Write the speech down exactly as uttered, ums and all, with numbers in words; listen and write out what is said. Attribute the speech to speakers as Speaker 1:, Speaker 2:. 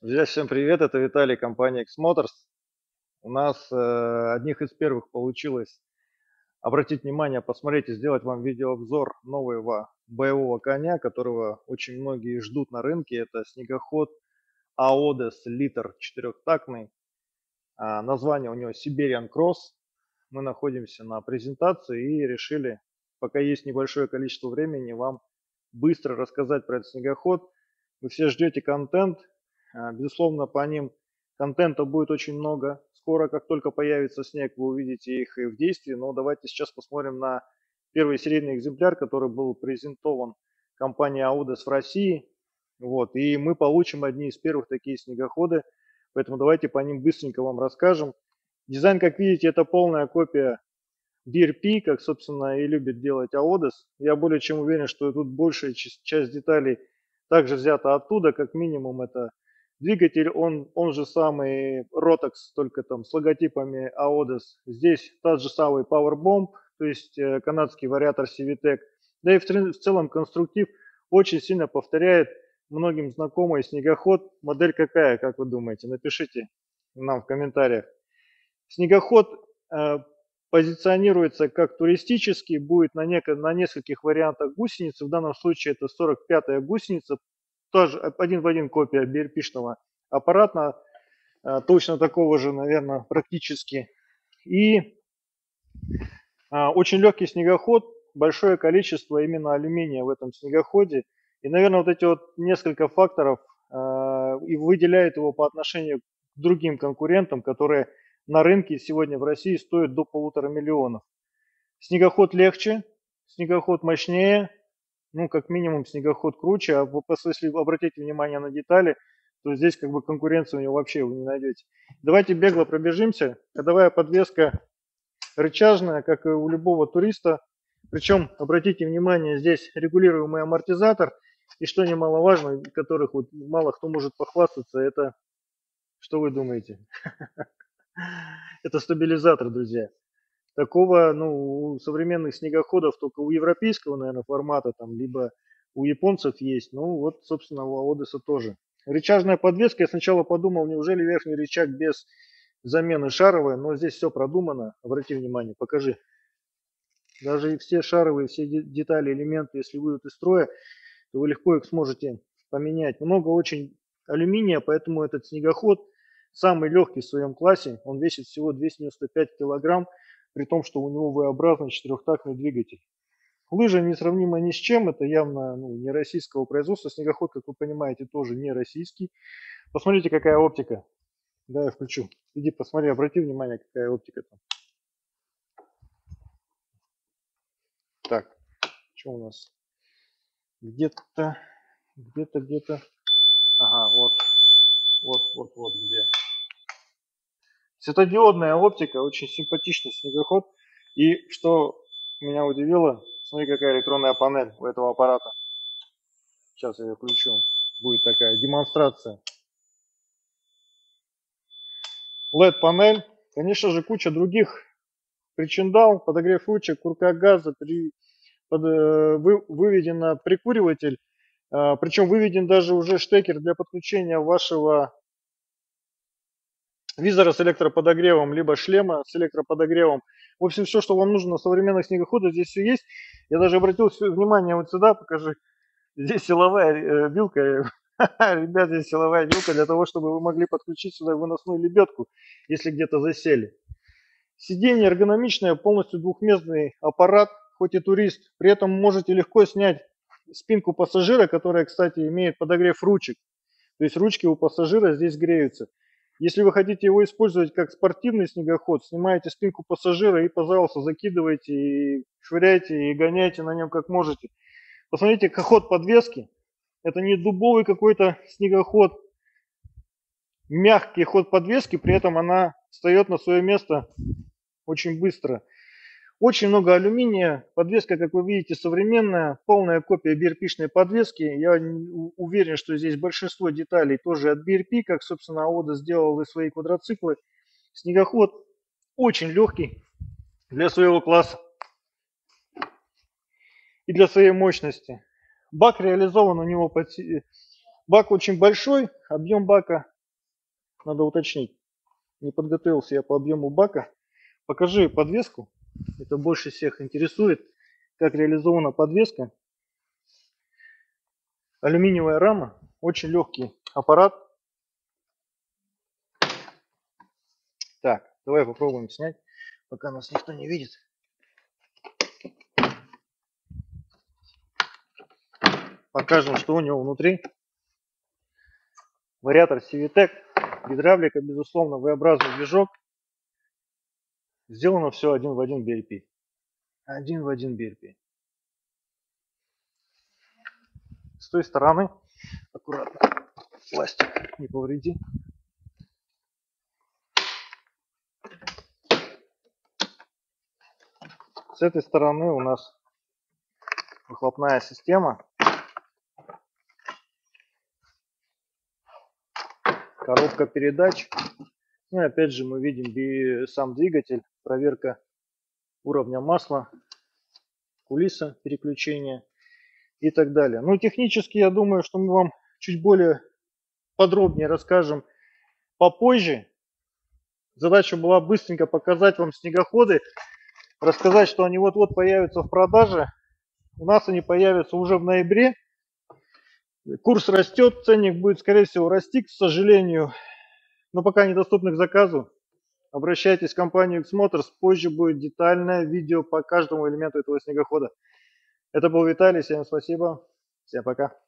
Speaker 1: Друзья, всем привет, это Виталий, компания X-Motors. У нас э, одних из первых получилось обратить внимание, посмотреть и сделать вам видеообзор нового боевого коня, которого очень многие ждут на рынке. Это снегоход Aodes Liter четырехтактный. А, название у него Siberian Cross. Мы находимся на презентации и решили, пока есть небольшое количество времени, вам быстро рассказать про этот снегоход. Вы все ждете контент. А, Безусловно, по ним контента будет очень много. Скоро, как только появится снег, вы увидите их и в действии. Но давайте сейчас посмотрим на первый серийный экземпляр, который был презентован компанией Aodes в России. Вот, и мы получим одни из первых такие снегоходы. Поэтому давайте по ним быстренько вам расскажем. Дизайн, как видите, это полная копия би эр пи, как, собственно, и любит делать Aodes. Я более чем уверен, что тут большая часть деталей также взята оттуда. Как минимум, это двигатель, он, он же самый Rotax, только там с логотипами Aodes. Здесь тот же самый Powerbomb, то есть э, канадский вариатор си ви тек. Да и в, в целом конструктив очень сильно повторяет многим знакомый снегоход. Модель какая, как вы думаете? Напишите нам в комментариях. Снегоход э, позиционируется как туристический, будет на, неко, на нескольких вариантах гусеницы. В данном случае это сорок пятая гусеница, тоже один в один копия би эр пи-шного аппарата, э, точно такого же, наверное, практически. И э, очень легкий снегоход, большое количество именно алюминия в этом снегоходе. И, наверное, вот эти вот несколько факторов э, и выделяет его по отношению к другим конкурентам, которые на рынке сегодня в России стоят до полутора миллионов. Снегоход легче, снегоход мощнее, ну, как минимум, снегоход круче. А если обратите внимание на детали, то здесь как бы конкуренции у него вообще вы не найдете. Давайте бегло пробежимся. Ходовая подвеска рычажная, как и у любого туриста. Причем, обратите внимание, здесь регулируемый амортизатор. И что немаловажно, которых вот мало кто может похвастаться, это, что вы думаете? Это стабилизатор, друзья. Такого, ну, у современных снегоходов только у европейского, наверное, формата, там, либо у японцев есть. Ну, вот, собственно, у Аодеса тоже. Рычажная подвеска, я сначала подумал, неужели верхний рычаг без замены шаровой, но здесь все продумано. Обрати внимание, покажи. Даже и все шаровые, все детали, элементы, если выйдут из строя, то вы легко их сможете поменять. Много очень алюминия, поэтому этот снегоход самый легкий в своем классе. Он весит всего двести девяносто пять килограмм, при том, что у него V-образный четырехтактный двигатель. Лыжа несравнима ни с чем, это явно ну, не российского производства. Снегоход, как вы понимаете, тоже не российский. Посмотрите, какая оптика. Да, я включу. Иди посмотри, обрати внимание, какая оптика там. Так, что у нас? Где-то, где-то, где-то. Ага, вот, вот, вот, вот где. Светодиодная оптика, очень симпатичный снегоход. И что меня удивило, смотри, какая электронная панель у этого аппарата. Сейчас я ее включу. Будет такая демонстрация. лед-панель. Конечно же, куча других причиндал, подогрев ручек, курка газа, при, под, э, вы, выведен прикуриватель. Э, причем выведен даже уже штекер для подключения вашего визора с электроподогревом, либо шлема с электроподогревом. В общем, все, что вам нужно на современных снегоходах, здесь все есть. Я даже обратил внимание вот сюда, покажи. Здесь силовая э, вилка. Ребят, здесь силовая вилка для того, чтобы вы могли подключить сюда выносную лебедку, если где-то засели. Сиденье эргономичное, полностью двухместный аппарат, хоть и турист. При этом можете легко снять спинку пассажира, которая, кстати, имеет подогрев ручек. То есть ручки у пассажира здесь греются. Если вы хотите его использовать как спортивный снегоход, снимаете спинку пассажира и, пожалуйста, закидывайте, и швыряйте и гоняйте на нем как можете. Посмотрите, как ход подвески. Это не дубовый какой-то снегоход, мягкий ход подвески, при этом она встает на свое место очень быстро. Очень много алюминия, подвеска, как вы видите, современная, полная копия би эр пи-шной подвески. Я уверен, что здесь большинство деталей тоже от би эр пи, как, собственно, Aodes сделал и свои квадроциклы. Снегоход очень легкий для своего класса и для своей мощности. Бак реализован у него, под... бак очень большой, объем бака надо уточнить. Не подготовился я по объему бака. Покажи подвеску. Это больше всех интересует, как реализована подвеска. Алюминиевая рама, очень легкий аппарат. Так, давай попробуем снять, пока нас никто не видит. Покажем, что у него внутри. Вариатор си ви тек, гидравлика, безусловно, V-образный движок. Сделано все один в один би эл пи. Один в один би эл пи. С той стороны, аккуратно, пластик не повреди. С этой стороны у нас выхлопная система. Коробка передач. Ну и опять же мы видим сам двигатель, проверка уровня масла, кулиса переключения и так далее. Ну технически я думаю, что мы вам чуть более подробнее расскажем попозже. Задача была быстренько показать вам снегоходы, рассказать, что они вот-вот появятся в продаже. У нас они появятся уже в ноябре. Курс растет, ценник будет, скорее всего, расти, к сожалению, но пока недоступны к заказу. Обращайтесь в компанию X Motors, позже будет детальное видео по каждому элементу этого снегохода. Это был Виталий, всем спасибо, всем пока.